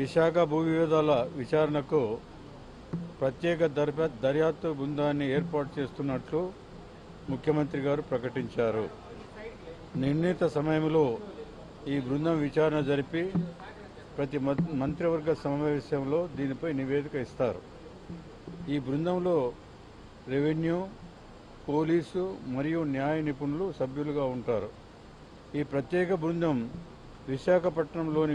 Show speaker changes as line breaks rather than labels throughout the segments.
విశాఖ భూ వివాదాల విచారణకు ప్రత్యేక దర్యాప్తు బృందాన్ని ఏర్పాటు చేస్తున్నట్లు ముఖ్యమంత్రి గారు ప్రకటించారు. నిర్ణీత సమయంలో ఈ బృందం విచారణ జరిపి ప్రతి మంత్రివర్గ సమావేశంలో దీనిపై నివేదిక ఇస్తారు. ఈ బృందంలో రెవెన్యూ, పోలీసు మరియు న్యాయ నిపుణులు సభ్యులుగా ఉంటారు. ఈ ప్రత్యేక బృందం విశాఖపట్నంలోని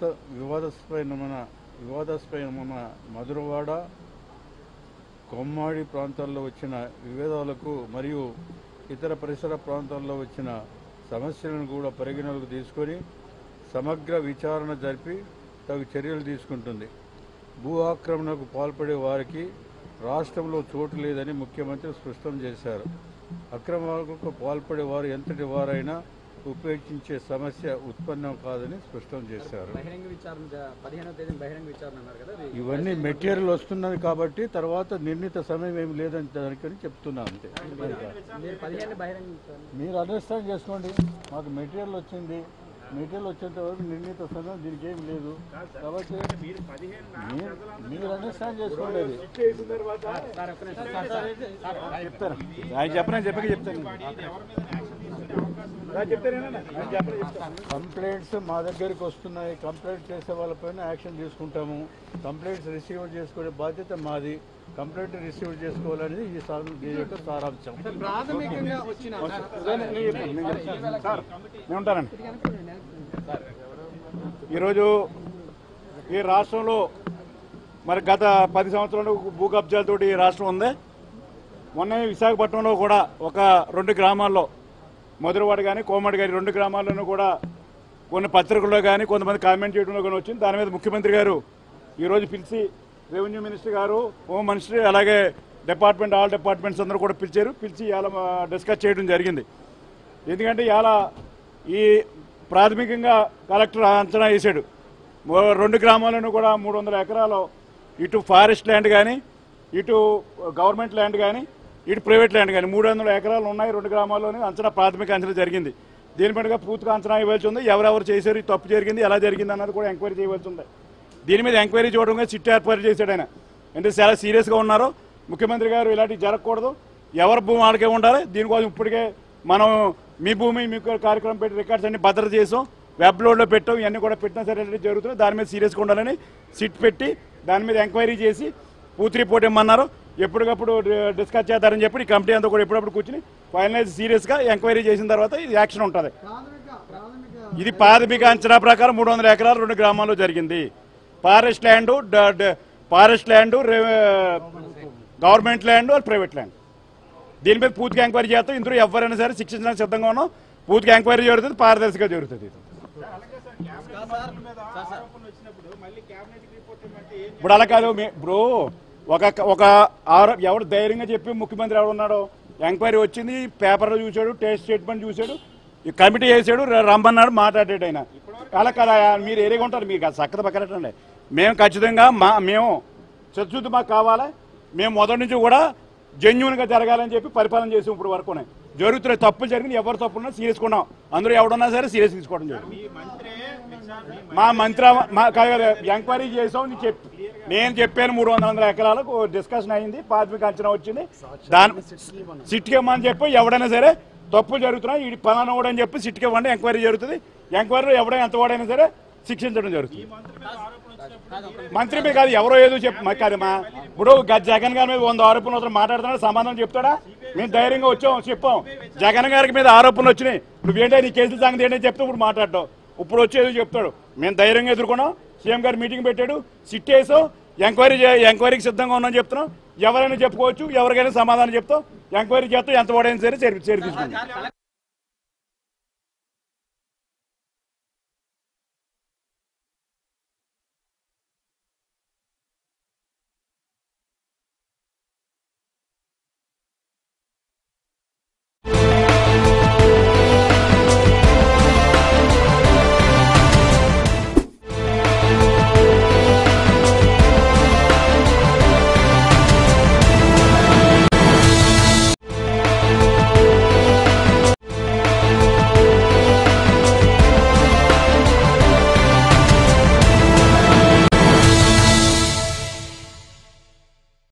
వివాదాస్పదమైన మధురవాడ, కొమ్మాడి ప్రాంతాల్లో వచ్చిన వివాదాలకు మరియు ఇతర పరిసర ప్రాంతాల్లో వచ్చిన సమస్యలను కూడా పరిగణలోకి తీసుకొని సమగ్ర విచారణ జరిపి తగు చర్యలు తీసుకుంటుంది. భూ ఆక్రమణకు పాల్పడే వారికి రాష్ట్రంలో చోటు లేదని ముఖ్యమంత్రి స్పష్టం చేశారు. అక్రమాలకు పాల్పడే వారు ఎంతటి వారైనా ఉపేక్షించే సమస్య ఉత్పన్నం కాదని స్పష్టం చేశారు. ఇవన్నీ మెటీరియల్ వస్తున్నది కాబట్టి తర్వాత నిర్ణీత సమయం ఏమి లేదని దానికని చెప్తున్నా అంతే. మీరు అండర్స్టాండ్ చేసుకోండి. మాకు మెటీరియల్ వచ్చింది, మెటీరియల్ వచ్చేంత వరకు నిర్ణీత సమయం దీనికి ఏమి లేదు కాబట్టి మీరు అండర్స్టాండ్ చేసుకోండి. చెప్తారు ఆయన చెప్తాను. కంప్లైంట్స్ మా దగ్గరికి వస్తున్నాయి. కంప్లైంట్ చేసే వాళ్ళపైన యాక్షన్ తీసుకుంటాము. కంప్లైంట్స్ రిసీవ్ చేసుకునే బాధ్యత మాది. కంప్లైంట్ రిసీవ్ చేసుకోవాలనేది ఈ యొక్క సారాంశం.
నేను ఉంటానండి. ఈరోజు ఈ రాష్ట్రంలో మరి గత 10 సంవత్సరాలు భూ కబ్జాలతోటి ఈ రాష్ట్రం ఉంది. మొన్న విశాఖపట్నంలో కూడా ఒక 2 గ్రామాల్లో మధురవాడ కానీ కోమడి కానీ 2 గ్రామాల్లోనూ కూడా కొన్ని పత్రికల్లో కానీ కొంతమంది కామెంట్ చేయడంలో కానీ వచ్చింది. దాని మీద ముఖ్యమంత్రి గారు ఈరోజు పిలిచి రెవెన్యూ మినిస్టర్ గారు, హోమ్ మినిస్టర్, అలాగే ఆల్ డిపార్ట్మెంట్స్ అందరూ కూడా పిలిచి ఇలా డిస్కస్ చేయడం జరిగింది. ఎందుకంటే ఇలా ఈ ప్రాథమికంగా కలెక్టర్ అంచనా వేశాడు. 2 గ్రామాలను కూడా 300 ఎకరాలు ఇటు ఫారెస్ట్ ల్యాండ్ కానీ, ఇటు గవర్నమెంట్ ల్యాండ్ కానీ, ఇటు ప్రైవేట్ ల్యాండ్ కానీ 300 ఎకరాలు ఉన్నాయి 2 గ్రామాల్లోనే. ప్రాథమిక అంచనా జరిగింది. దీనిపైన పూర్తిగా అంచనా ఇవ్వాల్సి ఉంది. ఎవరెవరు చేశారు, తప్పు జరిగింది, ఎలా జరిగింది అన్నది కూడా ఎంక్వైరీ చేయవలసి ఉంది. దీని మీద ఎంక్వైరీ చూడడంగా సిట్ ఏర్పాటు చేశాడు ఆయన. అంటే చాలా సీరియస్గా ఉన్నారు ముఖ్యమంత్రి గారు. ఇలాంటివి జరగకూడదు, ఎవరి భూమి వాళ్ళకే ఉండాలి. దీనికోసం ఇప్పటికే మనం మీ భూమి మీకు కార్యక్రమం పెట్టి రికార్డ్స్ అన్ని భద్రత చేసాం, వెబ్లోడ్లో పెట్టాం. ఇవన్నీ కూడా పెట్టినా సరే జరుగుతుంది. దాని మీద సీరియస్గా ఉండాలని సిట్ పెట్టి దాని మీద ఎంక్వైరీ చేసి పూర్తి రిపోర్ట్ ఇమ్మన్నారు. ఎప్పటికప్పుడు డిస్కస్ చేద్దారని చెప్పి ఈ కమిటీ అంతా కూడా ఎప్పుడప్పుడు కూర్చుని ఫైనలైజ్ సీరియస్గా ఎంక్వైరీ చేసిన తర్వాత ఇది యాక్షన్ ఉంటుంది. ఇది ప్రాథమిక అంచనా ప్రకారం 300 ఎకరాలు 2 గ్రామాల్లో జరిగింది. Forest land, government land, private land. దీని మీద పూర్తిగా ఎంక్వైరీ చేస్తాం. ఇందులో ఎవరైనా సరే శిక్షించడానికి సిద్ధంగా ఉన్నాం. పూర్తిగా ఎంక్వైరీ జరుగుతుంది, పారదర్శకంగా జరుగుతుంది. ఇప్పుడు అలా కాదు బ్రో. ఒక ఎవడు ధైర్యంగా చెప్పి ముఖ్యమంత్రి ఎవడు ఉన్నాడో ఎంక్వైరీ వచ్చింది, పేపర్లో చూశాడు, టెస్ట్ స్టేట్మెంట్ చూశాడు, ఈ కమిటీ వేసాడు, రమ్మన్నాడు, మాట్లాడాడు ఆయన. అలా కదా మీరు ఏరిగా ఉంటారు. మీకు చక్కద పక్కనట్టండి. మేము ఖచ్చితంగా మేము చచ్చుద్ది మాకు కావాలా. మేము మొదటి నుంచి కూడా జెన్యూన్గా జరగాలని చెప్పి పరిపాలన చేసాం. ఇప్పుడు వరకు జరుగుతున్నాయి. తప్పులు జరిగింది, ఎవరు తప్పున్నా సీరియస్గా ఉన్నాం. అందరూ ఎవడన్నా సరే సీరియస్ తీసుకోవడం జరిగింది. మా మంత్రి ఎంక్వైరీ చేసాం. నేను చెప్పాను 300 ఎకరాలకు డిస్కషన్ అయింది, ప్రాథమిక అంచనా వచ్చింది. దాని సిట్కేమని చెప్పి ఎవడైనా సరే తప్పులు జరుగుతున్నాయి, ఇది పలానా అని చెప్పి సిట్కేవ్వండి, ఎంక్వైరీ జరుగుతుంది. ఎంక్వైరీలో ఎవడైనా ఎంత వాడైనా సరే శిక్షించడం జరుగుతుంది. మంత్రి మీద కాదు, ఎవరో ఏదో కాదమ్మా. ఇప్పుడు జగన్ గారి మీద 100 ఆరోపణలు మాట్లాడుతున్నాడు, సమాధానం చెప్తాడా? మేము ధైర్యంగా వచ్చాం, చెప్పాం. జగన్ గారికి మీద ఆరోపణలు వచ్చినాయి, నువ్వేంటే నీ కేసుల సంగతి ఏంటని చెప్తే ఇప్పుడు మాట్లాడటం. ఇప్పుడు వచ్చి ఏదో చెప్తాడు. మేము ధైర్యంగా ఎదుర్కొన్నాం. సీఎం గారు మీటింగ్ పెట్టాడు, సిట్ వేసాం, ఎంక్వైరీకి సిద్ధంగా ఉన్నామని చెప్తున్నాం. ఎవరైనా చెప్పుకోవచ్చు, ఎవరికైనా సమాధానం చెప్తాం, ఎంక్వైరీ చేస్తాం, ఎంత వాడైనా సరే చేరి తీసుకుంటాం.